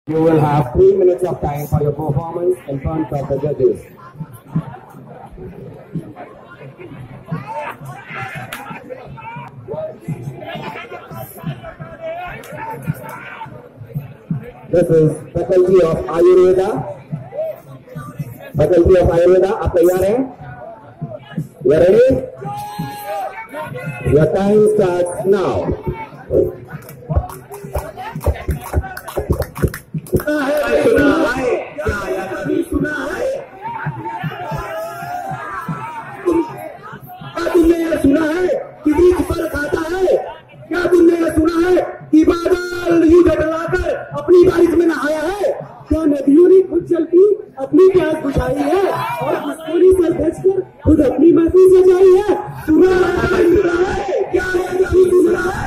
You will have 3 minutes of time for your performance in front of the judges. This is Faculty of Ayurveda. Faculty of Ayurveda, आप तैयार हैं? You are ready? Your time starts now. सुना है क्या या कभी सुना है? क्या तुमने यह सुना है कि वृक्ष फल खाता है? क्या तुमने यह सुना है कि बादल यूं जलाकर अपनी बारिश में नहाया है? क्या नदियों ने खुद जल की अपनी प्यास बुझाई है और किसको ने सर धंसकर खुद अपनी महफिल सजाई है? सुना है क्या या कभी सुना है?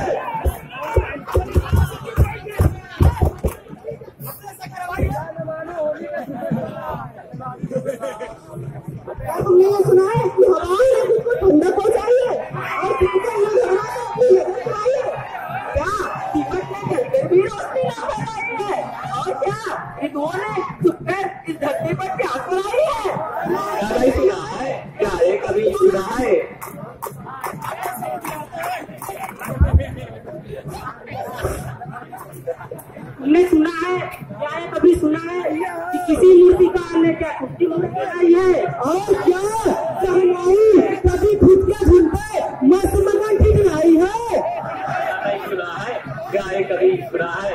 तुमने ये सुना है कि हवाओं ने खुद को ठंडक पहुंचाई है और तुमको ये घरमा से अपनी नजर चुराई है? क्या टिकट ने घर भी रोशनी ना फैलाई है? और क्या विधुओं ने चुपकर इस धरती पर प्यास बनाई है? क्या भाई सुना है? क्या ये कभी सुना है? तुमने सुना है क्या ये कभी सुना है कि किसी मूर्तिकार ने क्या खुद की मूर्ति बनाई है? और क्या शहनाई कभी खुद के धुन पे मस्त मगन की गिराई है? सुना है क्या ये कभी सुना है?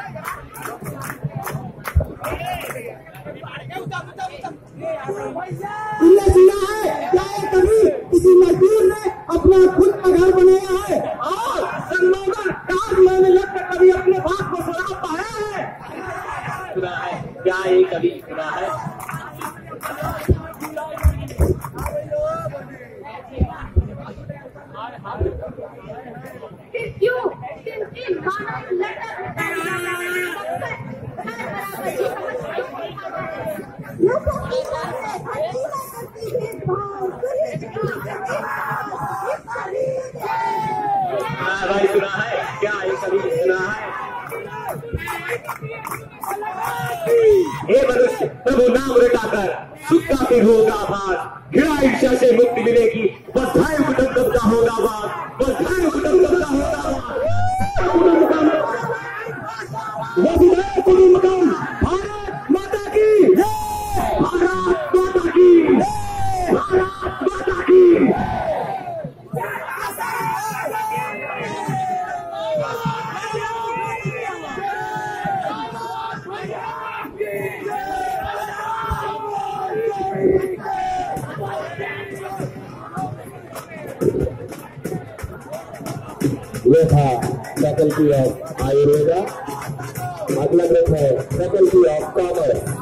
तुमने सुना है क्या ये कभी किसी मजदूर ने अपना खुद का घर बनाया है और संगमरमर ताजमहल में लगकर कभी अपने बाप को सराप पाया है? सुना है क्या ये कभी सुना है? क्यों भाई सुना है क्या ये कभी सुना है? हे मनुष्य प्रभु नाम रटाकर सुख का फिर होगा आभास, घृणा ईर्ष्या से मुक्ति मिलेगी, बधाई कुटुंब का होगा वास, बधाई कुटुंब का होगा वसुधैव कुटुंबकम। भारत माता की भारत माता की भारत माता की। ये था फैकल्टी ऑफ आयुर्वेदा। अगला ग्रुप है फैकल्टी ऑफ कॉमर्स।